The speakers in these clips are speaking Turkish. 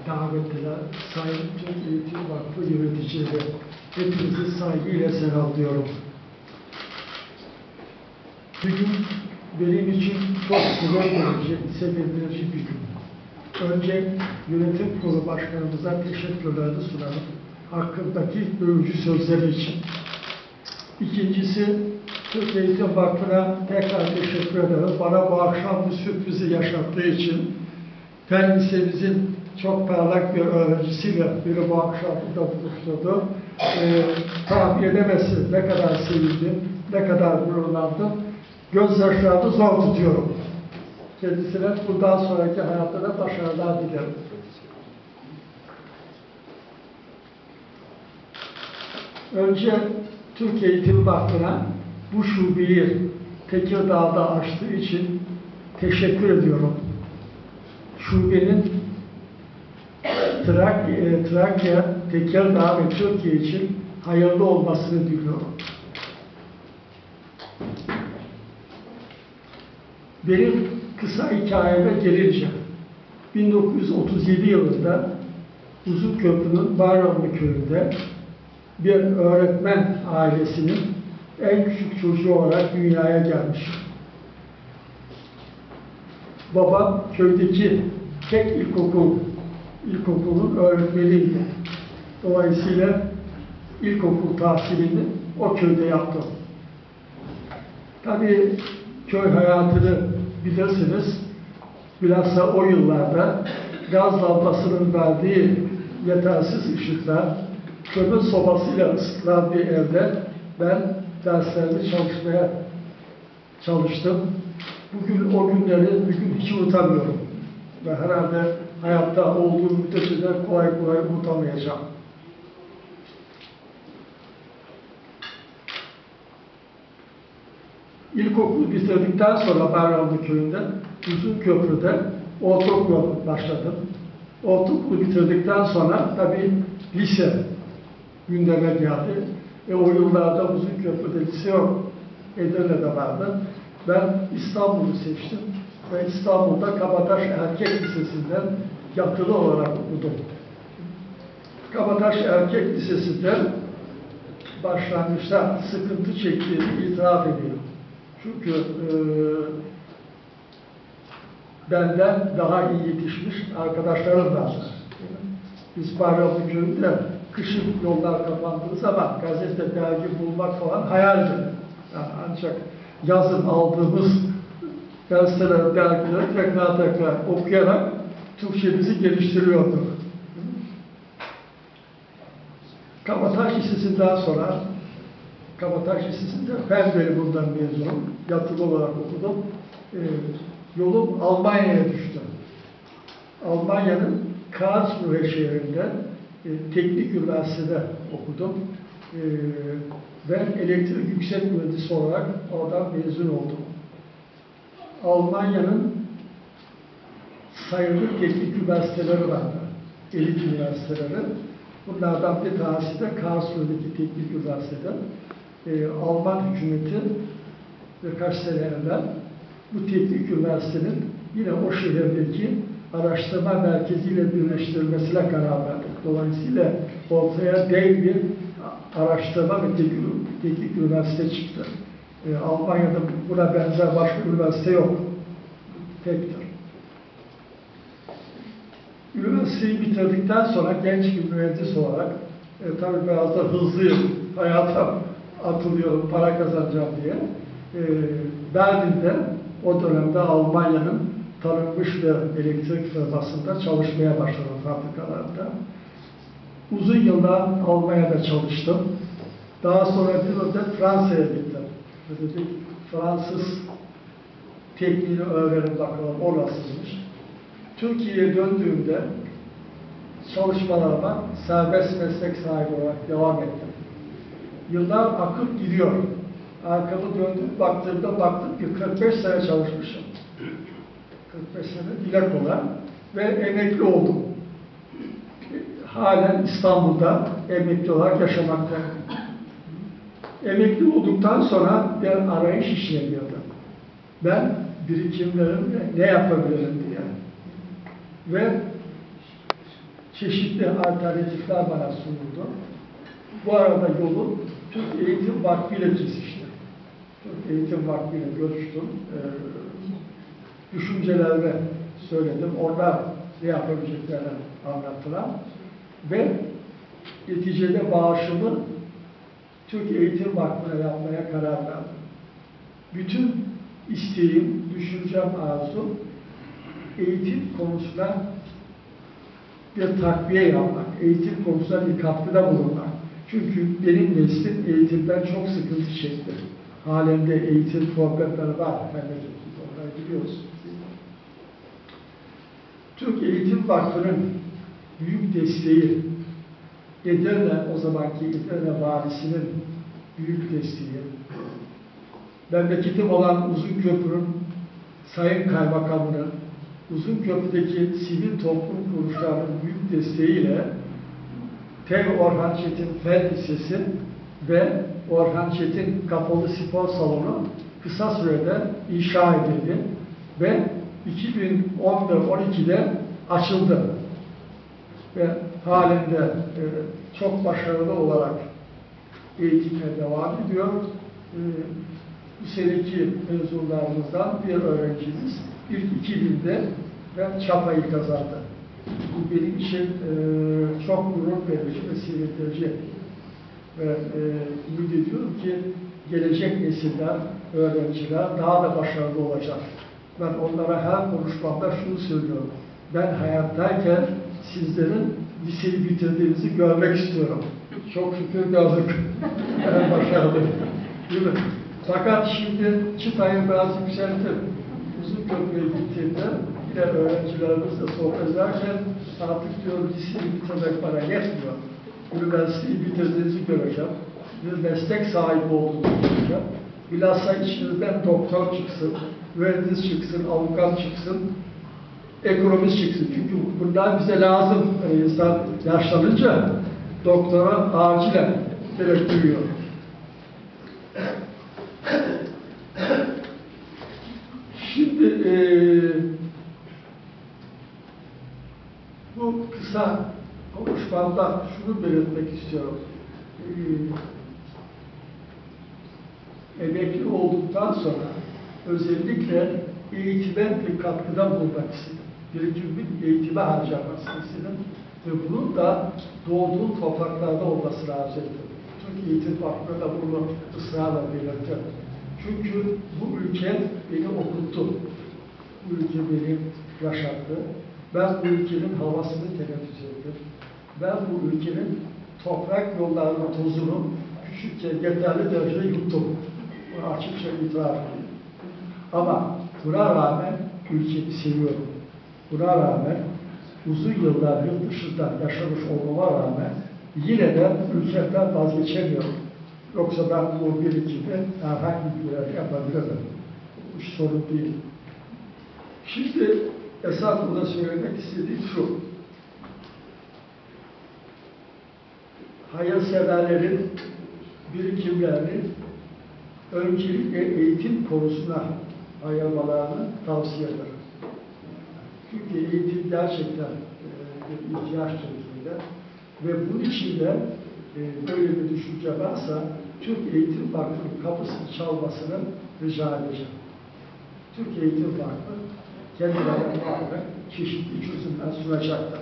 davetliler, Sayın Türk Eğitim Vakfı yöneticileri, hepinizi saygıyla selamlıyorum. Bugün benim için çok gurur verici, sevindirici bir gün. Önce yönetim kurulu başkanımıza teşekkürlerimi sunarım. Hakkındaki övücü sözleri için. İkincisi, Türk Eğitim Vakfı'na tekrar teşekkür ederim. Bana bu akşam bu sürprizi yaşattığı için. Fen Lisemizin çok parlak bir öğrencisiyle biri bu akşam burada buluşturdu. Tahmin edemezsiniz ne kadar sevindim, ne kadar gururlandım. Gözyaşlarımı zor tutuyorum. Kendisine bundan sonraki hayatına başarılar dilerim. Önce Türk Eğitim Vakfı'na bu şubeyi Tekirdağ'da açtığı için teşekkür ediyorum. Şubenin Trakya, Tekirdağ ve Türkiye için hayırlı olmasını diliyorum. Benim kısa hikayeme gelince, 1937 yılında Uzunköprü'nün Bayramlı köyünde bir öğretmen ailesinin en küçük çocuğu olarak dünyaya gelmiş. Babam köydeki tek ilkokulun öğretmeniydi. Dolayısıyla ilkokul tahsilini o köyde yaptım. Tabii köy hayatını bilirsiniz. Bilhassa o yıllarda gaz lambasının verdiği yetersiz ışıklar, kömür sobasıyla ısıtılan bir evde ben derslerimi çalışmaya çalıştım. Bugün o günleri bugün hiç unutamıyorum. Ve herhalde hayatta olduğum müddetçe de kolay kolay unutamayacağım. İlkokulu bitirdikten sonra Bayramlı köyünde, Uzunköprü'de ortaokula başladım. Ortaokulu bitirdikten sonra tabii lise gündeme geldi. O yıllarda Uzunköprü'de lise yok. Edirne'de vardı. Ben İstanbul'u seçtim ve İstanbul'da Kabataş Erkek Lisesi'nden yatılı olarak okudum. Kabataş Erkek Lisesi'nde başlangıçta sıkıntı çektiğimi itiraf ediyorum. Çünkü benden daha iyi yetişmiş arkadaşlarım vardı. Biz Bayramlı köyünde kışın yollar kapandığı zaman gazete, dergi bulmak falan hayaldi. Yani ancak yazın aldığımız gazeteler, dergileri tekrar okuyarak Türkçemizi geliştiriyorduk. Kabataş Lisesi'nden sonra Kabataş Lisesi'nde fen bölümünden mezunum. Yatılı olarak okudum. Yolum Almanya'ya düştü. Almanya'nın Karlsruhe şehrinde teknik üniversitede okudum. Ve elektrik yüksek mühendisi olarak oradan mezun oldum. Almanya'nın sayılı teknik üniversiteleri vardı. Elit üniversiteleri. Bunlardan bir tanesi de Karlsruhe'deki teknik üniversitede. Alman hükümeti birkaç sene evvel bu teknik üniversitenin yine o şehirdeki araştırma merkeziyle birleştirilmesine karar verdik. Dolayısıyla ortaya dev bir araştırma ve teknik üniversite çıktı. Almanya'da buna benzer başka üniversite yok. Tektir. Üniversiteyi bitirdikten sonra genç bir mühendis olarak tabii biraz da hızlıyım, hayata atılıyorum, para kazanacağım diye. Berlin'de o dönemde Almanya'nın tanınmış bir elektrik firmasında çalışmaya başladım fabrikalarda. Uzun yıllar Almanya'da çalıştım. Daha sonra bir müddet Fransa'ya gittim. Dedik, Fransız tekniğini öğrenin bakalım o nasılmış. Türkiye'ye döndüğümde çalışmalarıma serbest meslek sahibi olarak devam ettim. Yıllar akıp gidiyor. Arkamı döndüm, baktım ki 45 sene çalışmışım. 45 sene dile kolay ve emekli oldum. Halen İstanbul'da emekli olarak yaşamaktayım. Emekli olduktan sonra bir arayış işine girdim. Ben birikimlerimle ne yapabilirim diye. Ve çeşitli alternatifler bana sunuldu. Bu arada yolu Türk Eğitim Vakfı ile kesişti. Türk Eğitim Vakfı ile görüştüm. Düşüncelerimi söyledim. Orada ne yapabileceklerini anlattılar. Ve neticede bağışımı Türk Eğitim Vakfı'na yapmaya karar verdim. Bütün isteğim, düşüncem, arzum eğitim konusuna bir takviye yapmak, eğitim konusuna bir katkıda bulunmak. Çünkü benim neslim eğitimden çok sıkıntı çekti. Halen de eğitim problemleri var. Onları biliyoruz. Türk Eğitim Vakfı'nın büyük desteği, Edirne, o zamanki Edirne Valisi'nin büyük desteği, memleketim olan Uzunköprü'nün Sayın Kaymakamı'nın, Uzunköprü'deki sivil toplum kuruluşlarının büyük desteğiyle TEV Orhan Çetin Fen Lisesi ve Orhan Çetin Kapalı Spor Salonu kısa sürede inşa edildi ve 2011-12'de açıldı ve halinde çok başarılı olarak eğitimine devam ediyor. Bu seneki mezunlarımızdan bir öğrencimiz ilk 2000'de ve çapayı kazandı. Bu benim için çok gurur verici ve sevindirici. Ve ümit ediyorum ki gelecek nesiller, öğrenciler daha da başarılı olacak. Ben onlara her konuşmamda şunu söylüyorum. Ben hayattayken sizlerin liseyi bitirdiğinizi görmek istiyorum. Çok şükür gördük. Ben başarılı. Değil mi? Fakat şimdi çıtayı biraz yükselttim. Uzunköprü'ye gittiğimde yine öğrencilerimizle sohbet ederken artık diyor liseyi bitirmek bana yetmiyor. Üniversiteyi bitirdiğinizi göreceğim. Bir meslek sahibi olduğunuzu göreceğim. Bilhassa içinizden doktor çıksın, mühendis çıksın, avukat çıksın, ekonomist çıksın. Çünkü bunlar bize lazım. İnsan yaşlanınca doktora acilen gerek duyuyor. Şimdi bu kısa konuşmamda şunu belirtmek istiyorum. Emekli olduktan sonra özellikle eğitime bir katkıda bulunmak istedim. Birikimin eğitime harcamasını istedim. Ve bunun da doğduğum topraklarda olmasını arzu ettim. Türk Eğitim Vakfı'na da bunu ısrarla belirttim. Çünkü bu ülke beni okuttu. Bu ülke beni yaşattı. Ben bu ülkenin havasını teneffüs ettim. Ben bu ülkenin toprak yollarının tozunu küçükken yeterli derecede yuttum. Bunu açıkça itiraf edeyim. Ama buna rağmen ülkemi seviyorum. Buna rağmen uzun yıllar yurt dışında yaşamış olmama rağmen yine de ülkemden vazgeçemiyorum. Yoksa ben bu birikimi herhangi bir yere yapabilirim. Bu iş sorun değil. Şimdi esas burada söylemek istediğim şu. Hayırseverlerin birikimlerini öncelikle eğitim konusuna ayırmalarını tavsiye ederim. Çünkü eğitim gerçekten bir ihtiyaç Türkiye'de ve bunun için de böyle bir düşünce varsa Türk Eğitim Vakfı'nın kapısını çalmasını rica edeceğim. Türk Eğitim Vakfı kendilerine muhakkak çeşitli çözümler sunacaktır.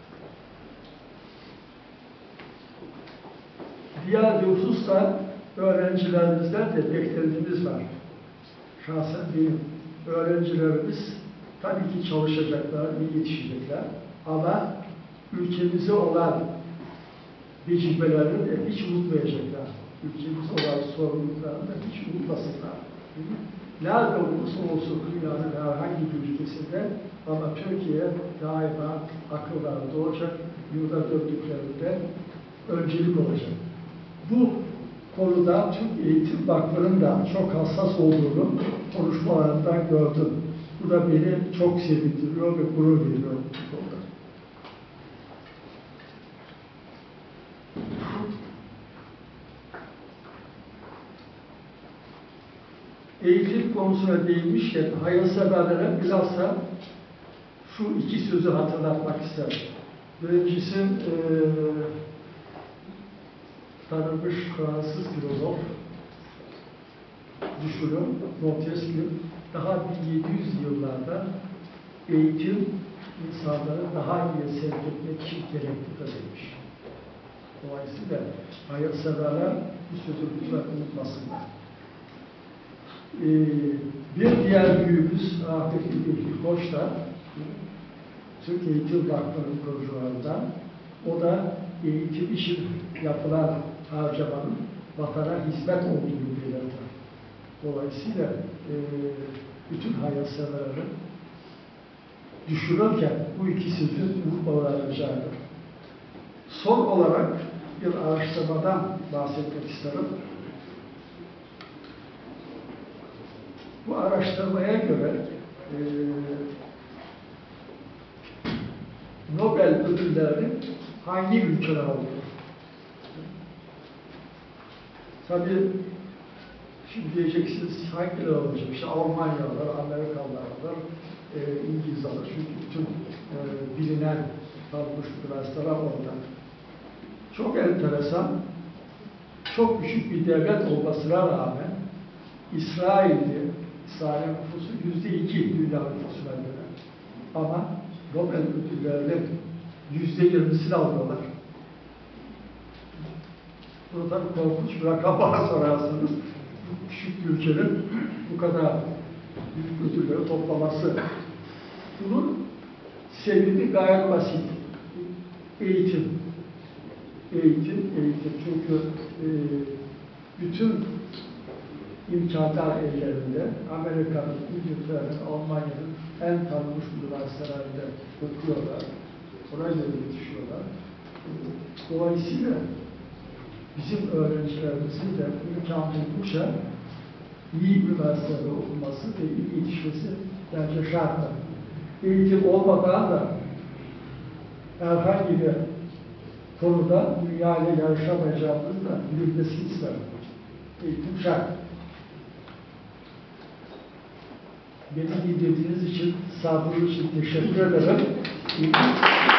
Diğer bir hususta öğrencilerimizden de beklentimiz var. Şahsen benim öğrencilerimiz tabii ki çalışacaklar, iyi yetişecekler ama ülkemize olan vecibelerini de hiç unutmayacaklar. Ülkemize olan sorumluluklarını da hiç unutmasınlar. Nerede olursa olsun dünyanın herhangi bir ülkesinde ama Türkiye daima akıllarda olacak, yurda döndüklerinde öncelik olacak. Bu konuda Türk Eğitim Vakfı'nın da çok hassas olduğunu konuşmalarından gördüm. Bu da beni çok sevindiriyor ve gurur veriyor bu konuda. Eğitim konusuna değinmişken hayırseverlere bilhassa şu iki sözü hatırlatmak isterim. Birincisi tanınmış Fransız filozof, düşünür Montesquieu, daha 1700 yıllarda eğitim insanları daha iyi sevk etmek için gereklidir demiş. Dolayısıyla hayırseverler bu sözü lütfen unutmasınlar. Bir diğer büyüğümüz Ahmet İlki Koç da Türk Eğitim Vakfı'nın kurucularından. O da eğitim için yapılan harcamanın vatana hizmet olduğunu belirtir. Dolayısıyla bütün hayırseverleri düşünürken bu iki sözü unutmaları rica ederim. Son olarak bir araştırmadan bahsetmek isterim. Bu araştırmaya göre Nobel ödüllerini hangi ülkeler alıyor? Tabii şimdi diyeceksiniz hangileri alacak? İşte Almanyalılar, Amerikalılar, İngiliz alır. Çünkü bütün bilinen tanınmış üniversiteler orada. Çok enteresan, çok küçük bir devlet olmasına rağmen İsrail'in nüfusu %2 dünya nüfusuna göre. Ama Nobel ödüllerinin %20'sini alıyorlar. Burada korkunç bir rakam bana sorarsanız, küçük bir ülkenin bu kadar büyük ödülleri toplaması. Bunun sebebi gayet basit. Eğitim. Eğitim. Çünkü bütün imkanlar ellerinde. Amerika'nın, İngiltere'nin, Almanya'nın en tanınmış üniversitelerinde okuyorlar. Oraya yetişiyorlar. Dolayısıyla bizim öğrencilerimizin de imkan buldukça iyi üniversitede okuması ve iyi yetişmesi bence şart. Eğitim olmadan da herhangi bir konuda dünyayla yarışamayacağımızı da bilinmesini isterim. Eğitim şart. Beni dinlediğiniz için, sabrınız için teşekkür ederim.